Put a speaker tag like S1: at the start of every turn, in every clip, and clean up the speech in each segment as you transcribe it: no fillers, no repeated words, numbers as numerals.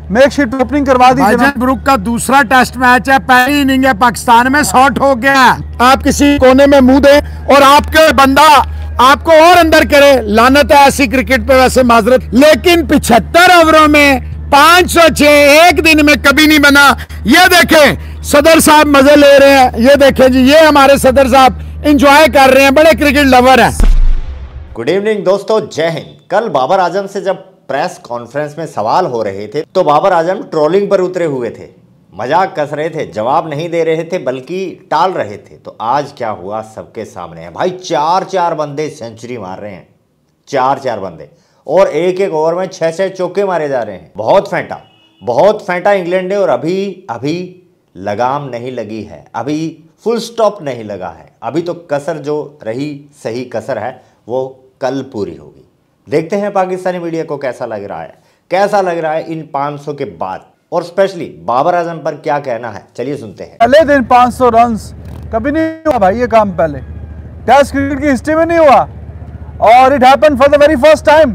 S1: Makeshift opening करवा दी।
S2: भाईजान book का दूसरा टेस्ट मैच है, पहली इनिंग है, पाकिस्तान में शॉट हो गया। आप किसी कोने में मुंह दें और आपके बंदा आपको और अंदर करे, लानत है ऐसी क्रिकेट पे, वैसे माजरत, लेकिन 75 ओवरों में 506 एक दिन में कभी नहीं बना। ये देखें सदर साहब मजे ले रहे हैं, ये देखें जी, ये हमारे सदर साहब एंजॉय कर रहे हैं, बड़े क्रिकेट लवर हैं।
S3: गुड इवनिंग दोस्तों, जय हिंद। कल बाबर आजम से जब प्रेस कॉन्फ्रेंस में सवाल हो रहे थे तो बाबर आजम ट्रोलिंग पर उतरे हुए थे, मजाक कस रहे थे, जवाब नहीं दे रहे थे बल्कि टाल रहे थे। तो आज क्या हुआ सबके सामने है भाई। 4 बंदे सेंचुरी मार रहे हैं, 4 बंदे, और एक एक ओवर में 6 चौके मारे जा रहे हैं। बहुत फेंटा इंग्लैंड ने, और अभी लगाम नहीं लगी है, अभी फुल स्टॉप नहीं लगा है। अभी तो कसर जो रही, सही कसर है, वो कल पूरी होगी। देखते हैं पाकिस्तानी मीडिया को कैसा लग रहा है इन 500 के बाद, और स्पेशली बाबर आजम पर क्या कहना है, चलिए सुनते हैं।
S1: पहले दिन 500 रन्स कभी नहीं हुआ भाई, ये काम पहले टेस्ट क्रिकेट की हिस्ट्री में नहीं हुआ, और it happened for the very first time.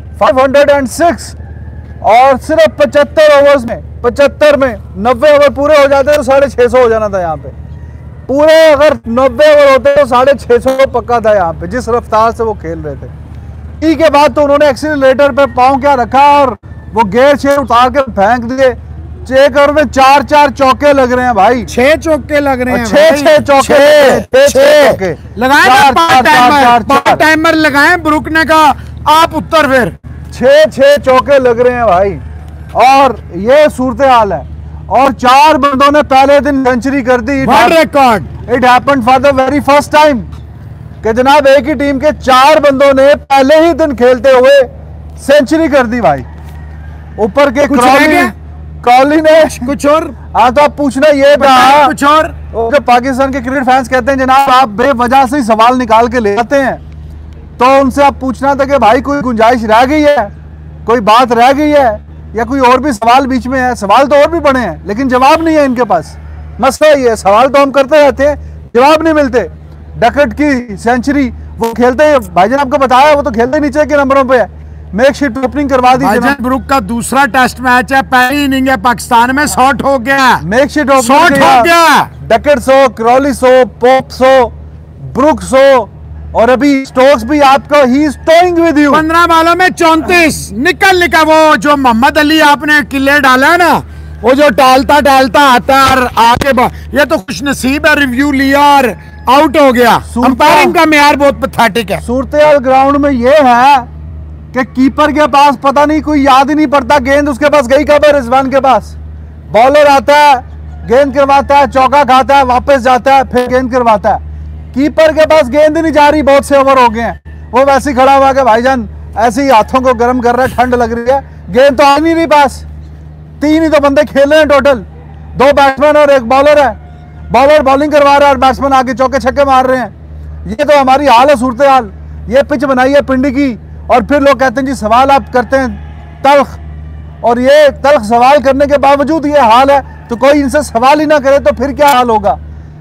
S1: 506 और सिर्फ 75 ओवर्स में, 75 में 90 ओवर पूरे हो जाते तो 650 हो जाना था यहाँ पे। पूरे अगर 90 ओवर होते तो 650 पक्का था यहाँ पे, जिस रफ्तार से वो खेल रहे थे। टी के बाद तो उन्होंने एक्सीलरेटर पे पांव क्या रखा और वो गियर 6 उतार के फेंक दिए। 6 ओवर में 4 चौके लग रहे हैं भाई, 6 चौके लग रहे हैं, 6 चौके
S2: लगाए, पार्ट टाइमर लगाए, ब्रुक ने कहा आप उत्तर, फिर
S1: 6 चौके लग रहे हैं भाई, और ये सूरत हाल है। और 4 बंदों ने पहले दिन सेंचुरी कर दी,
S2: record.
S1: It happened for the very first time कि जनाब एक ही टीम के 4 बंदों ने पहले ही दिन खेलते हुए सेंचुरी कर दी भाई। ऊपर के क्रॉली ने
S2: कुछ और,
S1: हाँ तो आप पूछना ये था
S2: कुछ और।
S1: जो पाकिस्तान के क्रिकेट फैंस कहते हैं जनाब आप बेवजह से ही सवाल निकाल के ले आते हैं, तो उनसे आप पूछना था कि भाई कोई गुंजाइश रह गई है, कोई बात रह गई है, या कोई और भी सवाल बीच में है। सवाल तो और भी बड़े हैं लेकिन जवाब नहीं है इनके पास। मसला ये है, सवाल तो हम करते रहते हैं, जवाब नहीं मिलते। डकट की सेंचुरी वो खेलते हैं, भाईजान आपको बताया, वो तो खेलते नीचे के नंबरों पे है। मेकशिफ्ट ओपनिंग करवा दी।
S2: भाईजान ब्रुक का दूसरा टेस्ट मैच है, पहली इनिंग है, पाकिस्तान में शॉट हो गया,
S1: मेकशिफ्ट
S2: शॉट हो गया।
S1: डकट 100, क्रॉली 100, पोप 100, ब्रुक 100, और अभी स्टोक्स भी आपको he is toying with you.
S2: 15 बालों में 34 निकल वो जो मोहम्मद अली आपने किले डाला है ना, वो जो टालता आता है और आगे ये तो खुश नसीब है, रिव्यू लिया और आउट हो गया। अंपायरिंग का मेयार बहुत पैथेटिक है।
S1: सूरत ग्राउंड में ये है कि कीपर के पास पता नहीं, कोई याद ही नहीं पड़ता, गेंद उसके पास गई कब है, रिजवान के पास। बॉलर आता है, गेंद करवाता है, चौका खाता है, वापस जाता है, फिर गेंद करवाता है। कीपर के पास गेंद नहीं जा रही, बहुत से ओवर हो गए हैं, वो वैसे ही खड़ा हुआ कि भाईजान ऐसे ही हाथों को गर्म कर रहा है, ठंड लग रही है, गेंद तो आ नहीं रही पास। 3 ही तो बंदे खेल रहे हैं टोटल, 2 बैट्समैन और 1 बॉलर है। बॉलर बॉलिंग करवा रहा है और बैट्समैन आगे चौके छक्के मार रहे हैं। ये तो हमारी हाल है, सूरत हाल। ये पिच बनाई है पिंडी की, और फिर लोग कहते हैं जी सवाल आप करते हैं तल्ख, और ये तल्ख सवाल करने के बावजूद ये हाल है, तो कोई इनसे सवाल ही ना करे तो फिर क्या हाल होगा।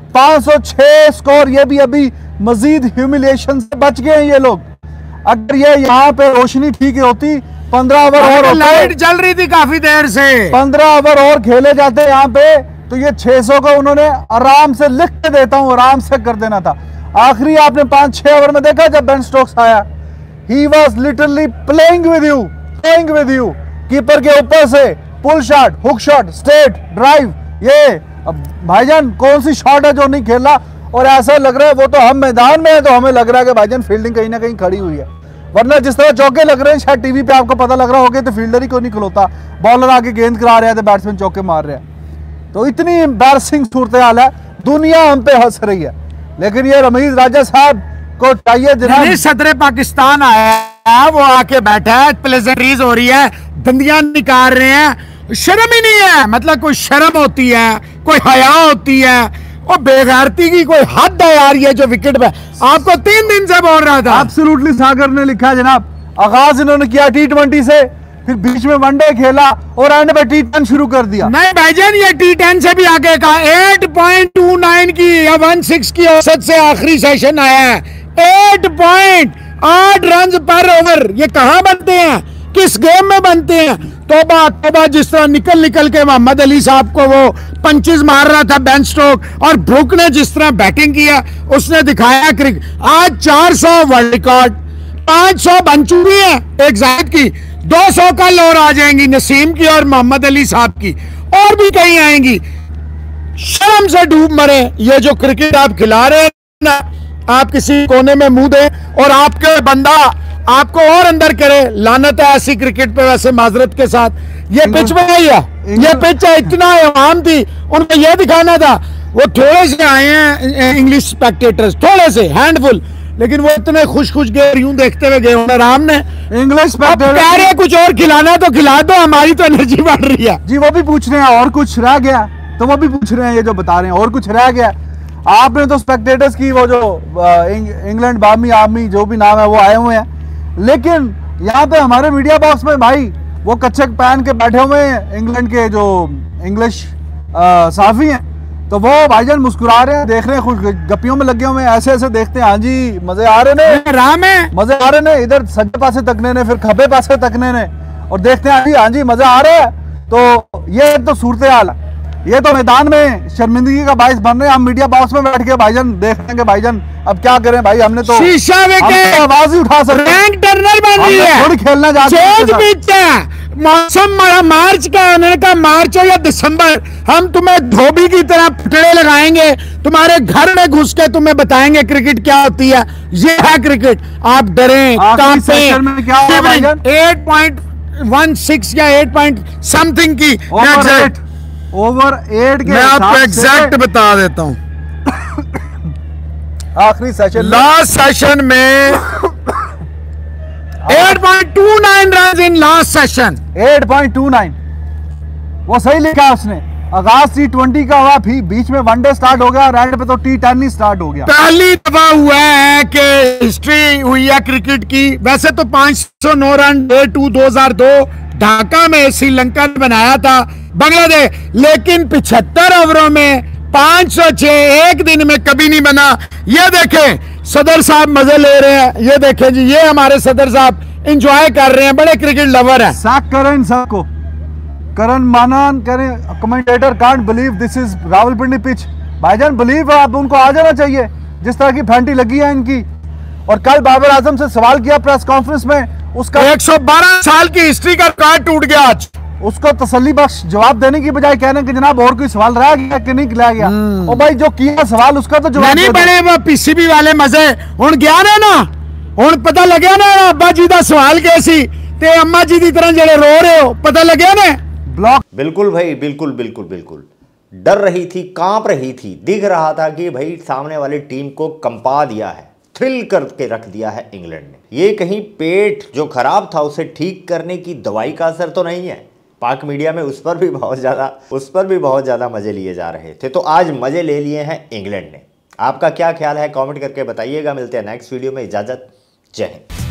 S1: 506 स्कोर, ये भी अभी मजीद ह्यूमिलिएशन से बच गए हैं ये लोग। अगर ये यहाँ पे रोशनी ठीक होती, 15 ओवर और होते,
S2: लाइट जल रही थी काफी देर से,
S1: 15 ओवर और खेले जाते यहाँ पे, तो ये 600 को उन्होंने आराम से, लिख के देता हूँ, आराम से कर देना था। आखिरी आपने 5-6 ओवर में देखा जब बेन स्टोक्स आया, he was literally playing with you, keeper के ऊपर से pull shot, hook shot, straight drive. ये अब भाईजान कौन सी शॉट है जो नहीं खेला, और ऐसा लग रहा है वो तो हम मैदान में है तो हमें लग रहा है कि भाईजान फील्डिंग कहीं ना कहीं खड़ी हुई है, वरना जिस तरह चौके लग रहे हैं शायद टीवी पे आपको पता लग रहा होगा तो फील्डर ही को नहीं खिलौता, बॉलर आगे गेंद करा रहे हैं तो बैट्समैन चौके मार रहे हैं। तो इतनी एम्बैरसिंग सूरत हाल है, दुनिया हम पे हंस रही है। लेकिन ये रमीज राजा साहब को चाहिए जनाब,
S2: सदर पाकिस्तान आया है, वो आके बैठा है, प्लेजेंटरीज हो रही है, दंदियां निकाल रहे हैं, शर्म ही नहीं है। मतलब कोई शर्म होती है, कोई हया होती है, और बेगैरती की कोई हद है यार। ये जो विकेट पे आपको 3 दिन से बोल रहा था,
S1: एब्सोल्युटली सागर ने लिखा है जनाब, आगाज इन्होंने किया T20 से, फिर बीच में वनडे खेला और एंड में T10 शुरू कर दिया।
S2: नहीं भाईजान, ये T10 से भी आगे का 8.29 की या 16 की औसत से आखिरी सेशन आया है। 8.8 रन पर ओवर, ये कहां बनते हैं, किस गेम में बनते हैं? तो तौबा तौबा, जिस तरह निकल निकल के मोहम्मद अली साहब को वो पंचेस मार रहा था बेन स्टोक, और ब्रुक ने जिस तरह बैटिंग किया उसने दिखाया क्रिकेट। आज 400 वर्ल्ड रिकॉर्ड, 500 बन चुकी है एक जाहिद की, 200 कल और आ जाएंगी नसीम की और मोहम्मद अली साहब की, और भी कहीं आएंगी। शर्म से डूब मरे। ये जो क्रिकेट आप खिला रहे हैं ना, आप किसी कोने में मुंह दें और आपके बंदा आपको और अंदर करे, लानत है ऐसी क्रिकेट पे। वैसे माजरत के साथ ये पिच में है, ये पिच है, इतना आम थी, उनको ये दिखाना था। वो थोड़े से आए हैं इंग्लिश स्पेक्टेटर्स, थोड़े से हैंडफुल, लेकिन वो इतने खुश गए, यूं देखते हुए गए उन्हें राम ने।
S1: इंग्लिश
S2: कह रहे कुछ और खिलाना तो खिला दो, हमारी तो एनर्जी बढ़ रही है।
S1: जी वो भी पूछ रहे हैं और कुछ रह गया, तो वो भी पूछ रहे हैं, ये जो बता रहे हैं और कुछ रह गया। आपने तो स्पेक्टेटर्स की वो जो इंग्लैंड बामी आर्मी जो भी नाम है वो आए हुए हैं, लेकिन यहाँ पे हमारे मीडिया बॉक्स में भाई वो कच्छक पहन के बैठे हुए हैं इंग्लैंड के जो इंग्लिश साफी हैं, तो वो भाईजान मुस्कुरा रहे हैं, देख रहे हैं, खुश गप्पियों में लगे हुए हैं, ऐसे ऐसे देखते हैं। हाँ जी मजे आ रहे ने,
S2: राम है,
S1: मजे आ रहे ने, इधर सज्जे पासे तकने ने, फिर खब्बे पासे तकने ने, और देखते हैं हाँ जी मजा आ रहा है। तो ये तो सूरत हाल है, ये तो मैदान में शर्मिंदगी का बाइस बन रहे हैं। हम मीडिया बॉक्स में बैठ के भाईजान देख रहे हैं भाईजान अब क्या करें भाई, हमने तो
S2: शीशा विकेट,
S1: आवाज ही उठा सकते,
S2: रैंक टर्नर बन रही है,
S1: थोड़ी खेलना चाहते हैं।
S2: मौसम मार्च का, उन्होंने कहा मार्च या दिसंबर, हम तुम्हें धोबी की तरह फुटड़े लगाएंगे, तुम्हारे घर में घुस के तुम्हें बताएंगे क्रिकेट क्या होती है। ये है क्रिकेट, आप डरें कांपें। 8.16 या 8 समथिंग की
S1: ओवर 8 के
S2: मैं आपको एग्जैक्ट बता देता हूं।
S1: आखिरी सेशन,
S2: लास्ट सेशन में 8.29 रन इन लास्ट सेशन,
S1: 8.29 वो सही लिखा उसने। आगाज T20 का हुआ, फिर बीच में वनडे स्टार्ट हो गया और एंड पे तो T10 ही स्टार्ट हो गया।
S2: पहली दफा हुआ है कि हिस्ट्री हुई है क्रिकेट की। वैसे तो 509 रन डे 2 2002 ढाका में श्रीलंका ने बनाया था बांग्लादेश, लेकिन 75 ओवरों में 506 एक दिन में कभी नहीं बना। ये देखें सदर साहब मजे ले रहे हैं, ये देखें जी, ये हमारे सदर साहब एंजॉय कर रहे हैं, बड़े क्रिकेट लवर हैं।
S1: साक करें इन सबको, करण मानान करें, commentator can't believe this is Rawalpindi pitch. भाईजान बिलीव आप उनको आ जाना चाहिए, जिस तरह की फैंटी लगी है इनकी। और कल बाबर आजम से सवाल किया प्रेस कॉन्फ्रेंस में, उसका
S2: 112 साल की हिस्ट्री का रिकॉर्ड टूट गया आज।
S1: उसको तसल्ली बख्श जवाब देने की बजाय कहने कि जनाब और कोई सवाल रह गया कि नहीं रह गया। और भाई जो किया सवाल उसका तो जवाब
S2: नहीं बने वो पीसीबी वाले मजे हुन गया ना, हुन पता लगे ना अब्बा जी का सवाल कैसी ते अम्मा जी की तरह जड़े रो रहे हो, पता लगे ना
S3: ब्लॉक। बिल्कुल भाई, बिल्कुल बिल्कुल बिल्कुल डर रही थी, कांप रही थी, दिख रहा था कि भाई सामने वाली टीम को कंपा दिया है, थ्रिल करके रख दिया है इंग्लैंड ने। ये कहीं पेट जो खराब था उसे ठीक करने की दवाई का असर तो नहीं है। पाक मीडिया में उस पर भी बहुत ज़्यादा मज़े लिए जा रहे थे, तो आज मज़े ले लिए हैं इंग्लैंड ने। आपका क्या ख्याल है कमेंट करके बताइएगा। मिलते हैं नेक्स्ट वीडियो में, इजाज़त, जय हिंद।